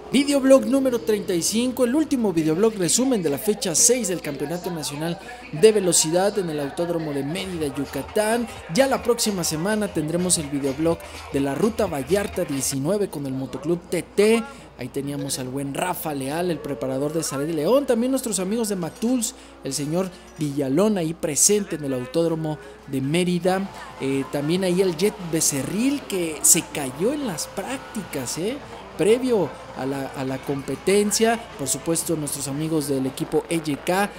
Videoblog número 35, el último videoblog resumen de la fecha 6 del Campeonato Nacional de Velocidad en el Autódromo de Mérida, Yucatán. Ya la próxima semana tendremos el videoblog de la Ruta Vallarta 19 con el Motoclub TT. Ahí teníamos al buen Rafa Leal, el preparador de Saret León. También nuestros amigos de McTools, el señor Villalón ahí presente en el Autódromo de Mérida. También ahí el Jet Becerril que se cayó en las prácticas, previo a la competencia. Por supuesto, nuestros amigos del equipo EYK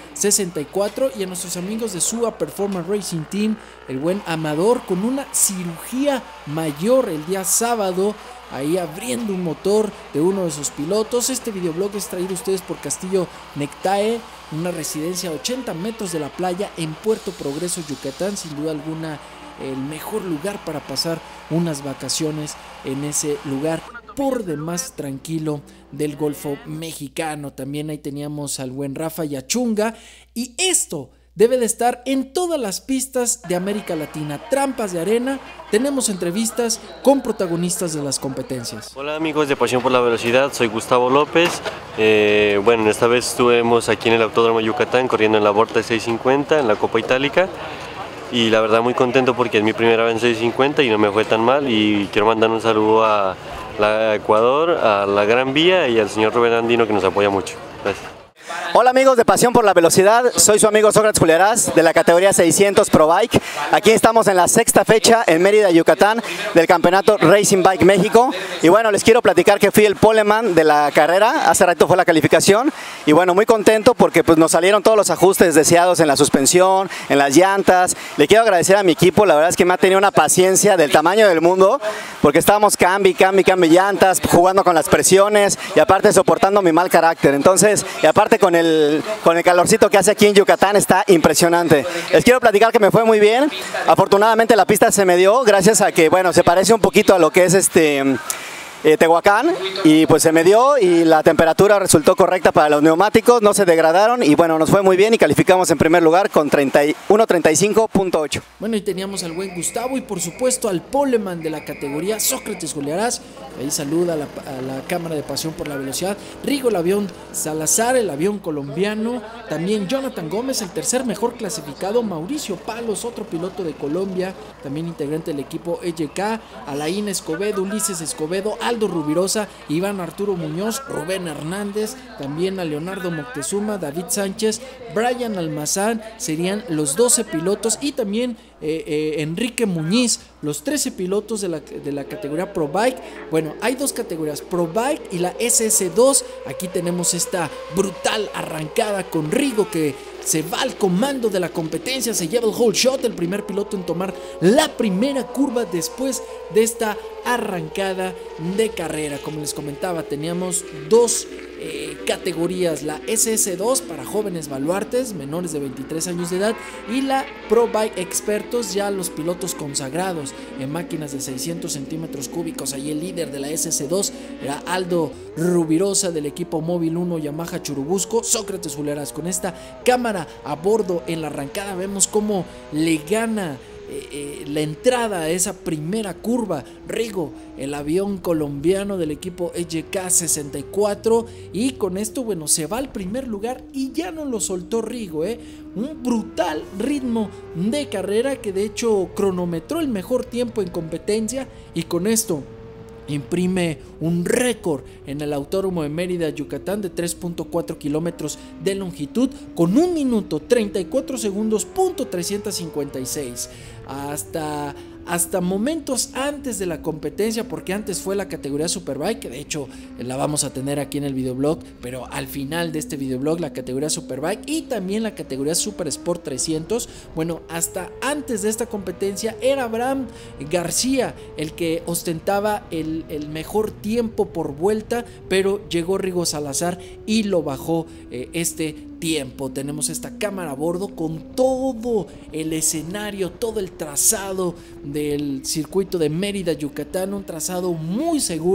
64 y a nuestros amigos de SUA Performance Racing Team, el buen Amador con una cirugía mayor el día sábado, ahí abriendo un motor de uno de sus pilotos. Este videoblog es traído a ustedes por Castillo Nectae, una residencia a 80 metros de la playa en Puerto Progreso, Yucatán. Sin duda alguna el mejor lugar para pasar unas vacaciones en ese lugar por demás tranquilo del Golfo Mexicano. También ahí teníamos al buen Rafa Yachunga, y esto debe de estar en todas las pistas de América Latina. Trampas de arena, tenemos entrevistas con protagonistas de las competencias. Hola amigos de Pasión por la Velocidad, soy Gustavo López. Bueno, esta vez estuvimos aquí en el Autódromo Yucatán corriendo en la Vorta 650 en la Copa Itálica. Y la verdad muy contento porque es mi primera vez en 650 y no me fue tan mal, y quiero mandar un saludo a Ecuador, a la Gran Vía y al señor Rubén Andino, que nos apoya mucho. Gracias. Hola amigos de Pasión por la Velocidad, soy su amigo Sócrates Juliarás de la categoría 600 Pro Bike. Aquí estamos en la sexta fecha en Mérida, Yucatán, del Campeonato Racing Bike México. Y bueno, les quiero platicar que fui el poleman de la carrera, hace rato fue la calificación. Y bueno, muy contento porque pues nos salieron todos los ajustes deseados en la suspensión, en las llantas. Le quiero agradecer a mi equipo, la verdad es que me ha tenido una paciencia del tamaño del mundo, porque estábamos cambio llantas, jugando con las presiones y aparte soportando mi mal carácter. Entonces, y aparte con el calorcito que hace aquí en Yucatán está impresionante. Les quiero platicar que me fue muy bien. Afortunadamente la pista se me dio gracias a que, bueno, se parece un poquito a lo que es Tehuacán, y pues se me dio y la temperatura resultó correcta para los neumáticos, no se degradaron y bueno, nos fue muy bien y calificamos en primer lugar con 1:35.8. Bueno, y teníamos al buen Gustavo y por supuesto al poleman de la categoría, Sócrates Juliarás. Ahí saluda a la Cámara de Pasión por la Velocidad. Rigo, el avión Salazar, el avión colombiano. También Jonathan Gómez, el tercer mejor clasificado. Mauricio Palos, otro piloto de Colombia, también integrante del equipo EYK. Alain Escobedo, Ulises Escobedo, Aldo Rubirosa, Iván Arturo Muñoz, Rubén Hernández, también a Leonardo Moctezuma, David Sánchez, Brian Almazán, serían los 12 pilotos, y también Enrique Muñiz, los 13 pilotos de la categoría Pro Bike. Bueno, hay dos categorías, Pro Bike y la SS2. Aquí tenemos esta brutal arrancada con Rigo, que se va al comando de la competencia, se lleva el whole shot, el primer piloto en tomar la primera curva después de esta arrancada de carrera. Como les comentaba, teníamos dos categorías, la SS2 para jóvenes baluartes menores de 23 años de edad y la Pro Bike expertos, ya los pilotos consagrados en máquinas de 600 centímetros cúbicos. Ahí el líder de la SS2 era Aldo Rubirosa del equipo Móvil 1 Yamaha Churubusco. Sócrates Juliarás con esta cámara a bordo en la arrancada, vemos cómo le gana la entrada a esa primera curva Rigo, el avión colombiano del equipo EYK 64, y con esto, bueno, se va al primer lugar y ya no lo soltó Rigo, un brutal ritmo de carrera que de hecho cronometró el mejor tiempo en competencia, y con esto imprime un récord en el Autódromo de Mérida, Yucatán, de 3.4 kilómetros de longitud con 1 minuto 34 segundos .356. Hasta momentos antes de la competencia, porque antes fue la categoría Superbike, que de hecho la vamos a tener aquí en el videoblog, pero al final de este videoblog la categoría Superbike y también la categoría Super Sport 300. Bueno, hasta antes de esta competencia era Abraham García el que ostentaba el mejor tiempo por vuelta, pero llegó Rigo Salazar y lo bajó este tiempo. Tenemos esta cámara a bordo con todo el escenario, todo el trazado del circuito de Mérida, Yucatán, un trazado muy seguro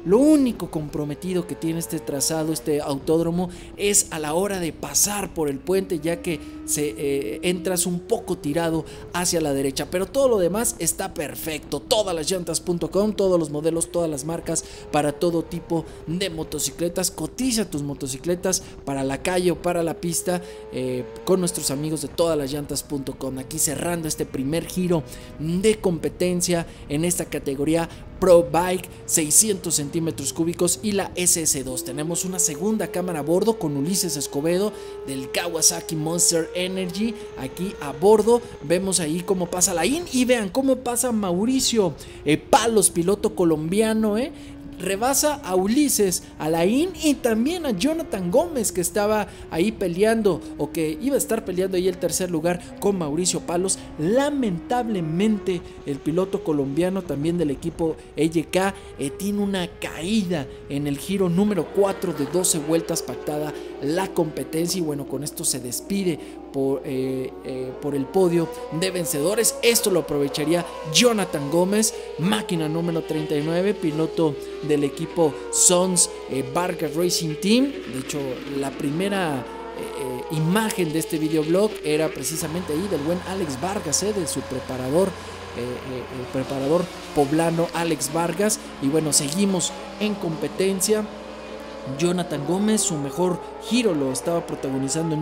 Lo único comprometido que tiene este trazado, este autódromo, es a la hora de pasar por el puente, ya que entras un poco tirado hacia la derecha, pero todo lo demás está perfecto. Todaslasllantas.com, todos los modelos, todas las marcas para todo tipo de motocicletas. Cotiza tus motocicletas para la calle o para la pista con nuestros amigos de todaslasllantas.com. Aquí cerrando este primer giro de competencia en esta categoría Pro Bike, 600 centímetros cúbicos y la SS2. Tenemos una segunda cámara a bordo con Ulises Escobedo del Kawasaki Monster Energy aquí a bordo. Vemos ahí cómo pasa Laín y vean cómo pasa Mauricio Palos, piloto colombiano, rebasa a Ulises, a Laín y también a Jonathan Gómez, que estaba ahí peleando o que iba a estar peleando ahí el tercer lugar con Mauricio Palos. Lamentablemente el piloto colombiano también del equipo EYK tiene una caída en el giro número 4 de 12 vueltas pactada la competencia, y bueno, con esto se despide por el podio de vencedores. Esto lo aprovecharía Jonathan Gómez, máquina número 39, piloto del equipo Sons Vargas Racing Team. De hecho, la primera imagen de este videoblog era precisamente ahí del buen Alex Vargas, de su preparador, el preparador poblano Alex Vargas. Y bueno, seguimos en competencia. Jonathan Gómez, su mejor giro lo estaba protagonizando en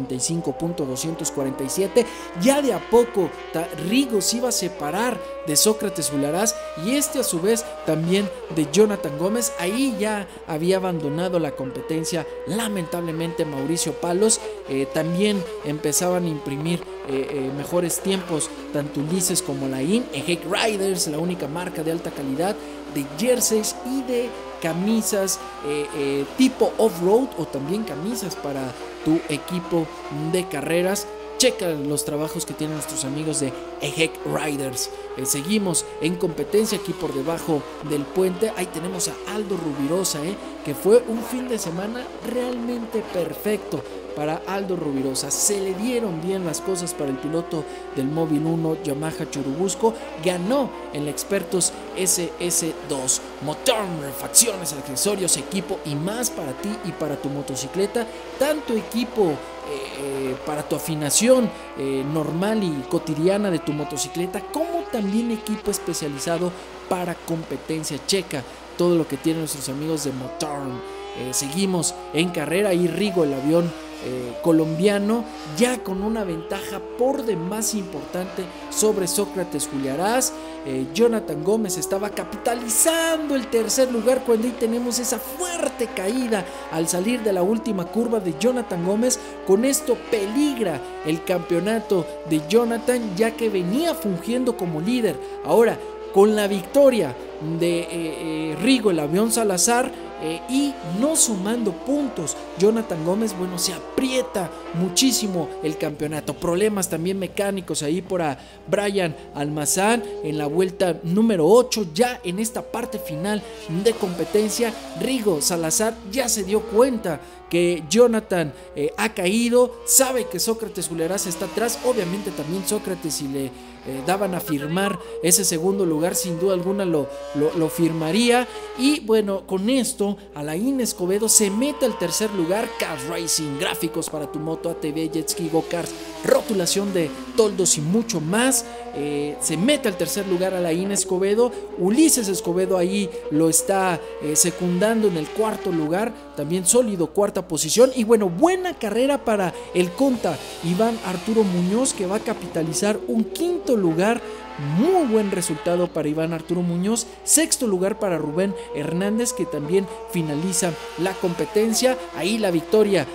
1:35.247. Ya de a poco Rigo se iba a separar de Sócrates Uliaraz y a su vez también de Jonathan Gómez. Ahí ya había abandonado la competencia lamentablemente Mauricio Palos. También empezaban a imprimir mejores tiempos tanto Ulises como Laín. EJEC Riders, la única marca de alta calidad de jerseys y de camisas tipo off-road, o también camisas para tu equipo de carreras. Checa los trabajos que tienen nuestros amigos de EJEC Riders. Seguimos en competencia aquí por debajo del puente. Ahí tenemos a Aldo Rubirosa, que fue un fin de semana realmente perfecto para Aldo Rubirosa. Se le dieron bien las cosas para el piloto del Móvil 1 Yamaha Churubusco. Ganó en la Expertos SS2. Motor, refacciones, accesorios, equipo y más para ti y para tu motocicleta. Tanto equipo para tu afinación normal y cotidiana de tu motocicleta, como también equipo especializado para competencia. Checa todo lo que tienen nuestros amigos de Motorn. Seguimos en carrera y Rigo, el avión colombiano, ya con una ventaja por demás importante sobre Sócrates Uliaraz. Jonathan Gómez estaba capitalizando el tercer lugar cuando ahí tenemos esa fuerte caída al salir de la última curva de Jonathan Gómez. Con esto peligra el campeonato de Jonathan, ya que venía fungiendo como líder. Ahora, con la victoria de Rigo, el avión Salazar, y no sumando puntos, Jonathan Gómez, bueno, se aprieta muchísimo el campeonato. Problemas también mecánicos ahí por Brian Almazán en la vuelta número 8. Ya en esta parte final de competencia, Rigo Salazar ya se dio cuenta que Jonathan ha caído, sabe que Sócrates Uliaraz está atrás. Obviamente también Sócrates, si le daban a firmar ese segundo lugar, sin duda alguna lo firmaría. Y bueno, con esto Alain Escobedo se mete al tercer lugar. Cars Racing, gráficos para tu moto, ATV, jet ski, go-karts, rotulación de toldos y mucho más. Se mete al tercer lugar Alain Escobedo. Ulises Escobedo ahí lo está secundando en el cuarto lugar, también sólido cuarta posición. Y bueno, buena carrera para el conta Iván Arturo Muñoz, que va a capitalizar un quinto lugar. Muy buen resultado para Iván Arturo Muñoz. Sexto lugar para Rubén Hernández, que también finaliza la competencia. Ahí la victoria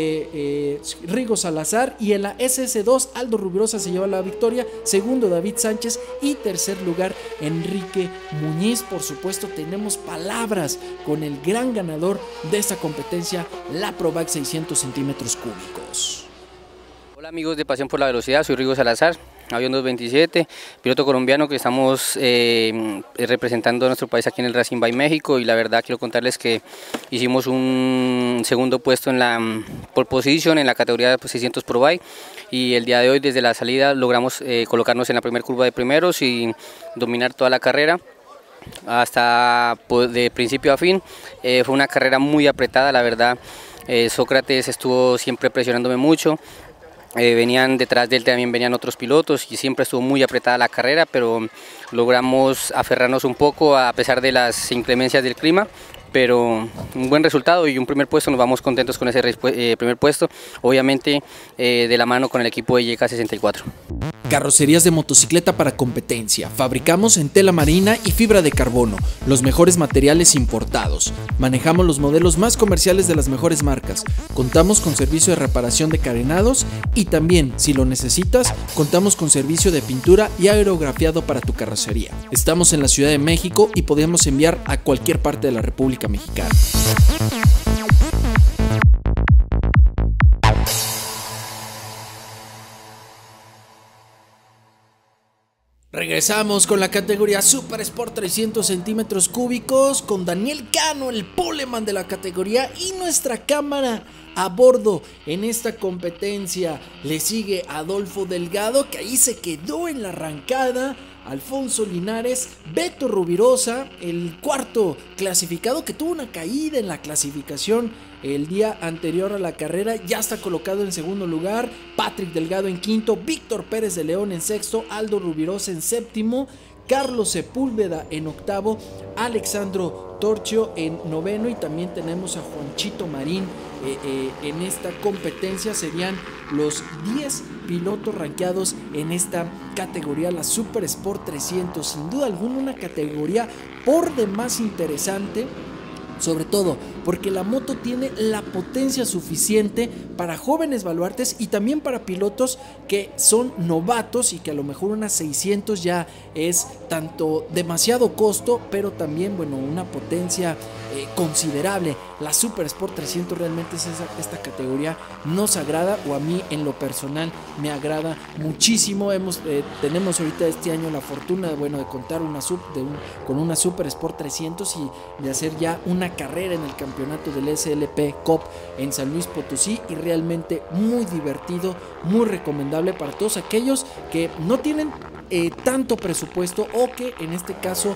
de Rigo Salazar. Y en la SS2 Aldo Rubirosa se lleva la victoria. Segundo David Sánchez. Y tercer lugar Enrique Muñiz. Por supuesto tenemos palabras con el gran ganador de esta competencia, la Pro Bike 600 centímetros cúbicos. Hola amigos de Pasión por la Velocidad, soy Rigo Salazar, avión 227, piloto colombiano que estamos representando a nuestro país aquí en el Racing Bike México. Y la verdad quiero contarles que hicimos un segundo puesto en la pole position en la categoría 600 Pro Bike, y el día de hoy desde la salida logramos colocarnos en la primera curva de primeros y dominar toda la carrera. hasta de principio a fin. Fue una carrera muy apretada, la verdad. Sócrates estuvo siempre presionándome mucho. Venían detrás de él, también venían otros pilotos y siempre estuvo muy apretada la carrera, pero logramos aferrarnos un poco a pesar de las inclemencias del clima. Pero un buen resultado y un primer puesto, nos vamos contentos con ese primer puesto, obviamente de la mano con el equipo de YK64. Carrocerías de motocicleta para competencia. Fabricamos en tela marina y fibra de carbono, los mejores materiales importados. Manejamos los modelos más comerciales de las mejores marcas. Contamos con servicio de reparación de carenados y también, si lo necesitas, contamos con servicio de pintura y aerografiado para tu carrocería. Estamos en la Ciudad de México y podemos enviar a cualquier parte de la República Mexicana. Regresamos con la categoría Super Sport 300 centímetros cúbicos con Daniel Cano, el poleman de la categoría, y nuestra cámara a bordo en esta competencia. Le sigue Adolfo Delgado, que ahí se quedó en la arrancada, Alfonso Linares, Beto Rubirosa, el cuarto clasificado que tuvo una caída en la clasificación el día anterior a la carrera, ya está colocado en segundo lugar, Patrick Delgado en quinto, Víctor Pérez de León en sexto, Aldo Rubirosa en séptimo, Carlos Sepúlveda en octavo, Alexandro Torchio en noveno, y también tenemos a Juanchito Marín en esta competencia. Serían los 10 pilotos rankeados en esta categoría, la Super Sport 300. Sin duda alguna una categoría por demás interesante, sobre todo porque la moto tiene la potencia suficiente para jóvenes baluartes y también para pilotos que son novatos y que a lo mejor unas 600 ya es tanto demasiado costo, pero también, bueno, una potencia considerable. La Super Sport 300 realmente es esta categoría nos agrada, o a mí en lo personal me agrada muchísimo. Tenemos ahorita este año la fortuna, bueno, de contar con una Super Sport 300 y de hacer ya una carrera en el campeonato del SLP Cup en San Luis Potosí, y realmente muy divertido, muy recomendable para todos aquellos que no tienen tanto presupuesto o que en este caso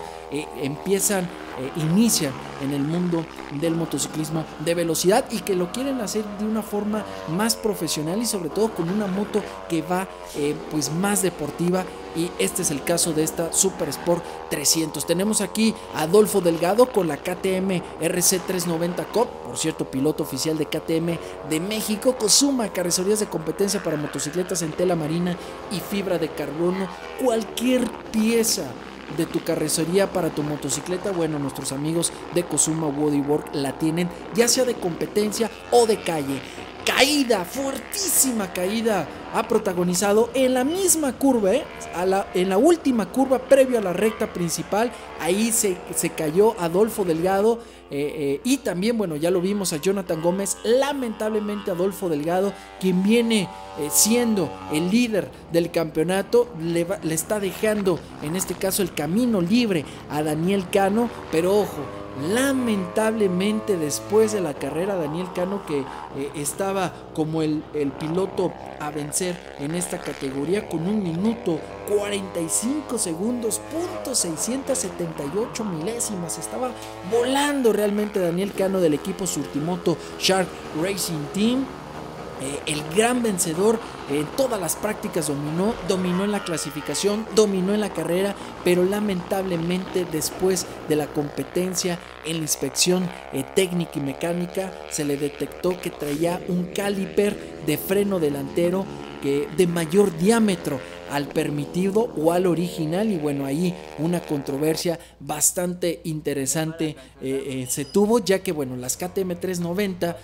inician en el mundo del motociclismo de velocidad y que lo quieren hacer de una forma más profesional y sobre todo con una moto que va pues más deportiva, y este es el caso de esta Super Sport 300. Tenemos aquí a Adolfo Delgado con la KTM RC390 Cup, por cierto, piloto oficial de KTM de México. Cosuma, carrocerías de competencia para motocicletas en tela marina y fibra de carbono. Cualquier pieza de tu carrocería para tu motocicleta, bueno, nuestros amigos de Cosuma Bodywork la tienen, ya sea de competencia o de calle. Caída, fuertísima caída ha protagonizado en la misma curva, en la última curva previo a la recta principal. Ahí se cayó Adolfo Delgado, y también, bueno, ya lo vimos a Jonathan Gómez. Lamentablemente Adolfo Delgado, quien viene siendo el líder del campeonato, le está dejando en este caso el camino libre a Daniel Cano, pero ojo, lamentablemente después de la carrera Daniel Cano, que estaba como el piloto a vencer en esta categoría con 1 minuto 45 segundos, .678 milésimas, estaba volando realmente Daniel Cano del equipo Surtimoto Shark Racing Team. El gran vencedor en todas las prácticas, dominó en la clasificación, dominó en la carrera, pero lamentablemente después de la competencia en la inspección técnica y mecánica se le detectó que traía un caliper de freno delantero de mayor diámetro al permitido o al original, y bueno, ahí una controversia bastante interesante se tuvo, ya que bueno, las KTM 390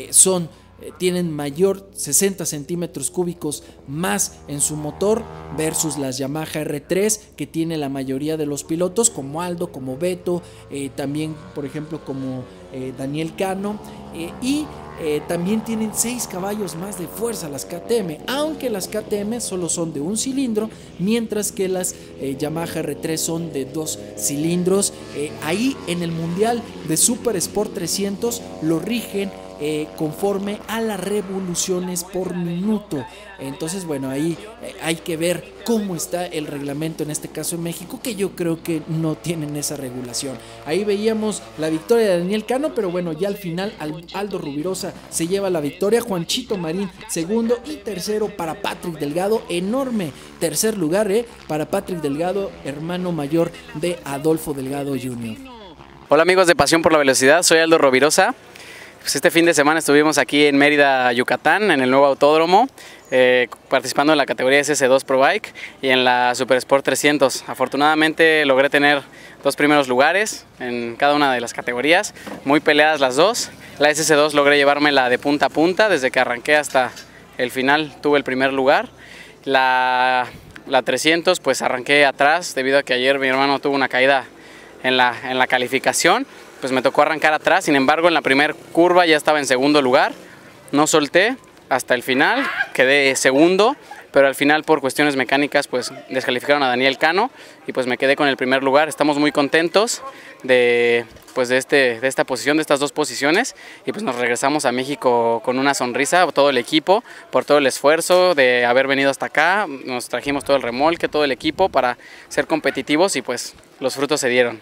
tienen mayor 60 centímetros cúbicos más en su motor versus las Yamaha R3 que tiene la mayoría de los pilotos, como Aldo, como Beto, también por ejemplo como Daniel Cano, y también tienen 6 caballos más de fuerza las KTM, aunque las KTM solo son de un cilindro, mientras que las Yamaha R3 son de 2 cilindros. Ahí en el Mundial de Super Sport 300 lo rigen conforme a las revoluciones por minuto. Entonces, bueno, ahí hay que ver cómo está el reglamento, en este caso en México, que yo creo que no tienen esa regulación. Ahí veíamos la victoria de Daniel Cano, pero bueno, ya al final Aldo Rubirosa se lleva la victoria, Juanchito Marín segundo y tercero para Patrick Delgado, enorme tercer lugar para Patrick Delgado, hermano mayor de Adolfo Delgado Jr. Hola amigos de Pasión por la Velocidad, soy Aldo Rubirosa. Pues este fin de semana estuvimos aquí en Mérida, Yucatán, en el nuevo autódromo, participando en la categoría SS2 Pro Bike y en la Super Sport 300. Afortunadamente logré tener 2 primeros lugares en cada una de las categorías, muy peleadas las dos. La SS2 logré llevármela de punta a punta, desde que arranqué hasta el final tuve el primer lugar. La 300 pues arranqué atrás debido a que ayer mi hermano tuvo una caída en la calificación. Pues me tocó arrancar atrás, sin embargo en la primera curva ya estaba en segundo lugar, no solté hasta el final, quedé segundo, pero al final por cuestiones mecánicas pues descalificaron a Daniel Cano y pues me quedé con el primer lugar. Estamos muy contentos de esta posición, de estas 2 posiciones, y pues nos regresamos a México con una sonrisa, todo el equipo, por todo el esfuerzo de haber venido hasta acá. Nos trajimos todo el remolque, todo el equipo para ser competitivos y pues los frutos se dieron.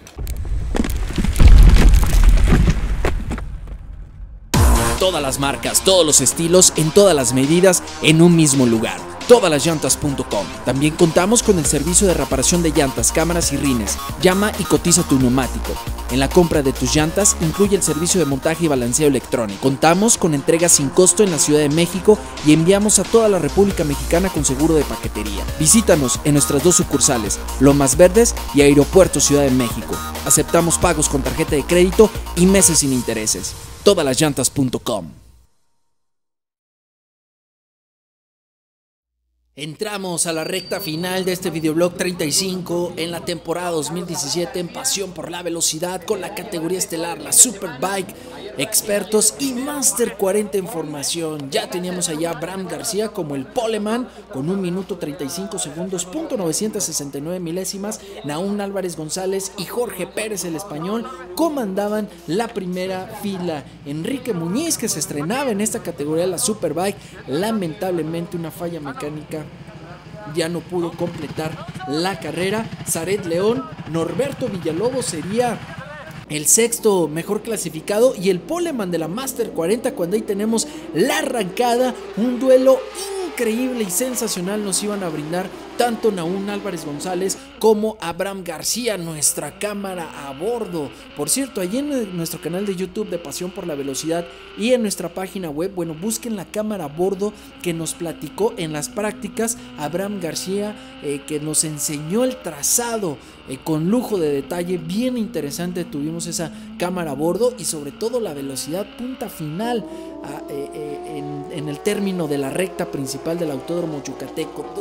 Todas las marcas, todos los estilos, en todas las medidas, en un mismo lugar. Todaslasllantas.com. También contamos con el servicio de reparación de llantas, cámaras y rines. Llama y cotiza tu neumático. En la compra de tus llantas incluye el servicio de montaje y balanceo electrónico. Contamos con entrega sin costo en la Ciudad de México y enviamos a toda la República Mexicana con seguro de paquetería. Visítanos en nuestras 2 sucursales, Lomas Verdes y Aeropuerto Ciudad de México. Aceptamos pagos con tarjeta de crédito y meses sin intereses. Todaslasllantas.com. Entramos a la recta final de este videoblog 35 en la temporada 2017 en Pasión por la Velocidad, con la categoría estelar, la Superbike, expertos y Master 40 en formación. Ya teníamos allá a Abraham García como el poleman con 1 minuto 35 segundos, .969 milésimas. Naún Álvarez González y Jorge Pérez, el español, comandaban la primera fila. Enrique Muñiz, que se estrenaba en esta categoría, la Superbike, lamentablemente una falla mecánica, ya no pudo completar la carrera. Zaret León, Norberto Villalobos sería el 6º mejor clasificado, y el poleman de la Master 40, cuando ahí tenemos la arrancada, un duelo increíble y sensacional nos iban a brindar tanto Naún Álvarez González como Abraham García, nuestra cámara a bordo. Por cierto, allí en nuestro canal de YouTube de Pasión por la Velocidad y en nuestra página web, bueno, busquen la cámara a bordo que nos platicó en las prácticas Abraham García, que nos enseñó el trazado con lujo de detalle, bien interesante. Tuvimos esa cámara a bordo y sobre todo la velocidad punta final en el término de la recta principal del Autódromo Yucateco,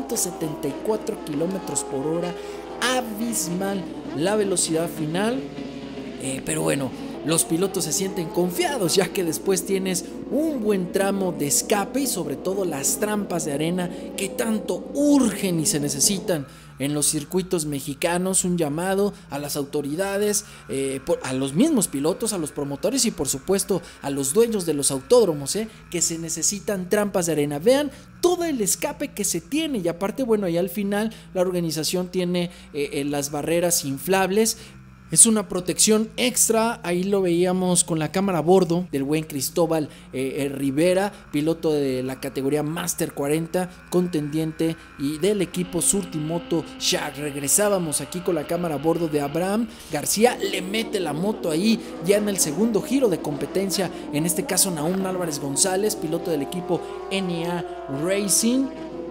274 kilómetros por hora, abismal la velocidad final, pero bueno, los pilotos se sienten confiados, ya que después tienes un buen tramo de escape y sobre todo las trampas de arena que tanto urgen y se necesitan en los circuitos mexicanos. Un llamado a las autoridades, a los mismos pilotos, a los promotores y por supuesto a los dueños de los autódromos, que se necesitan trampas de arena. Vean todo el escape que se tiene, y aparte, bueno, ahí al final la organización tiene las barreras inflables. Es una protección extra, ahí lo veíamos con la cámara a bordo del buen Cristóbal Rivera, piloto de la categoría Master 40, contendiente y del equipo Surtimoto Shark. Regresábamos aquí con la cámara a bordo de Abraham García, le mete la moto ahí ya en el segundo giro de competencia, en este caso Naún Álvarez González, piloto del equipo NA Racing.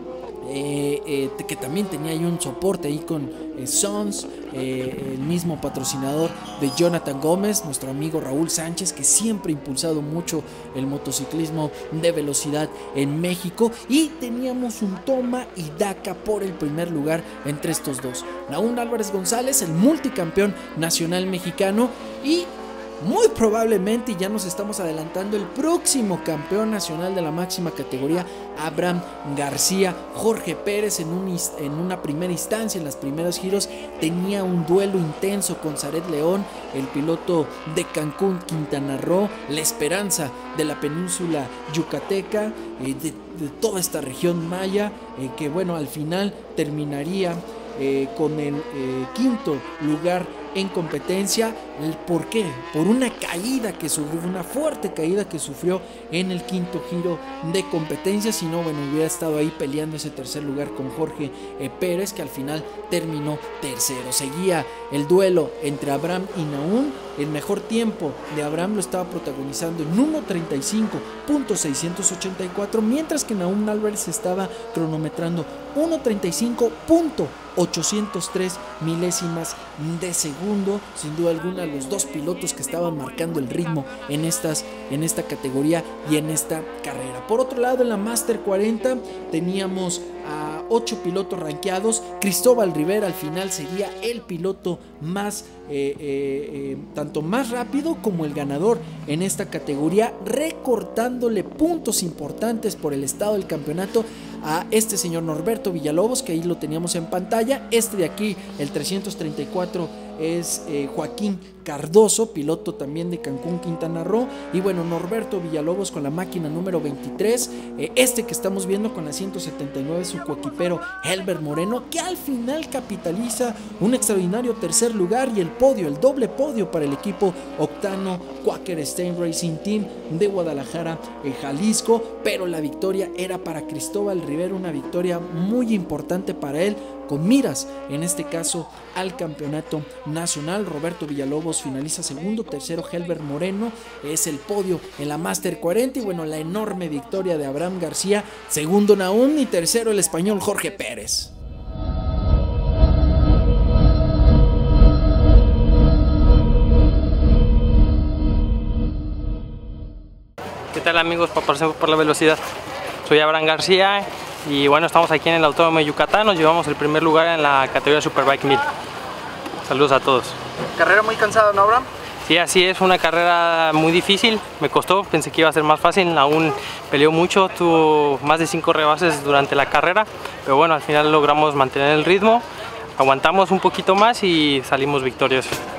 Que también tenía ahí un soporte ahí con Sons, el mismo patrocinador de Jonathan Gómez, nuestro amigo Raúl Sánchez, que siempre ha impulsado mucho el motociclismo de velocidad en México, y teníamos un toma y daca por el primer lugar entre estos dos. Naún Álvarez González, el multicampeón nacional mexicano, y muy probablemente, y ya nos estamos adelantando, el próximo campeón nacional de la máxima categoría, Abraham García. Jorge Pérez en una primera instancia, en los primeros giros, tenía un duelo intenso con Zaret León, el piloto de Cancún, Quintana Roo, la esperanza de la península yucateca, de toda esta región maya, que bueno, al final terminaría con el quinto lugar en competencia. ¿Por qué? Por una caída que sufrió, una fuerte caída que sufrió en el quinto giro de competencia. Si no, bueno, hubiera estado ahí peleando ese tercer lugar con Jorge Pérez, que al final terminó tercero. Seguía el duelo entre Abraham y Nahum. El mejor tiempo de Abraham lo estaba protagonizando en 1:35.684, mientras que Nahum Álvarez estaba cronometrando 1:35.803 milésimas de segundo. Sin duda alguna, los dos pilotos que estaban marcando el ritmo en esta categoría y en esta carrera. Por otro lado, en la Master 40 teníamos a 8 pilotos rankeados. Cristóbal Rivera al final sería el piloto más tanto más rápido como el ganador en esta categoría, recortándole puntos importantes por el estado del campeonato a este señor Norberto Villalobos, que ahí lo teníamos en pantalla. Este de aquí, el 334, es Joaquín Cardoso, piloto también de Cancún, Quintana Roo. Y bueno, Norberto Villalobos con la máquina número 23. Este que estamos viendo con la 179, su coequipero Helber Moreno, que al final capitaliza un extraordinario tercer lugar y el podio, el doble podio para el equipo Octano Quaker Stein Racing Team de Guadalajara, Jalisco. Pero la victoria era para Cristóbal Rivera, una victoria muy importante para él, con miras en este caso al campeonato nacional. Roberto Villalobos finaliza segundo, tercero Helber Moreno, es el podio en la Master 40. Y bueno, la enorme victoria de Abraham García, segundo Nahum y tercero el español Jorge Pérez. ¿Qué tal, amigos? Pasemos por la velocidad. Soy Abraham García y bueno, estamos aquí en el Autódromo de Yucatán. Nos llevamos el primer lugar en la categoría Superbike 1000. Saludos a todos. Carrera muy cansada, ¿no, Abraham? Sí, así es, una carrera muy difícil, me costó, pensé que iba a ser más fácil, aún peleó mucho, tuvo más de 5 rebases durante la carrera, pero bueno, al final logramos mantener el ritmo, aguantamos un poquito más y salimos victoriosos.